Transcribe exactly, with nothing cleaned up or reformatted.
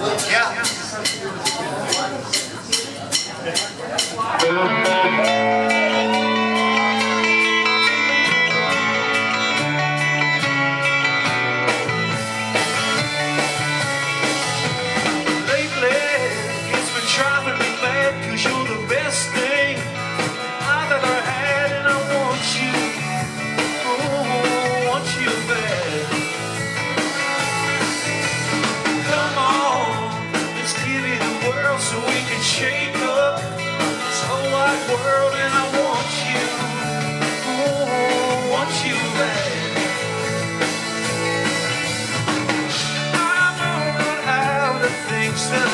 Yeah. Driving me mad, 'cause you're the best thing I've ever had, and I want you, oh, want you bad. Come on, let's give it a whirl so we can shake up this whole wide world, and I want you, oh, want you bad. I'm running out of things that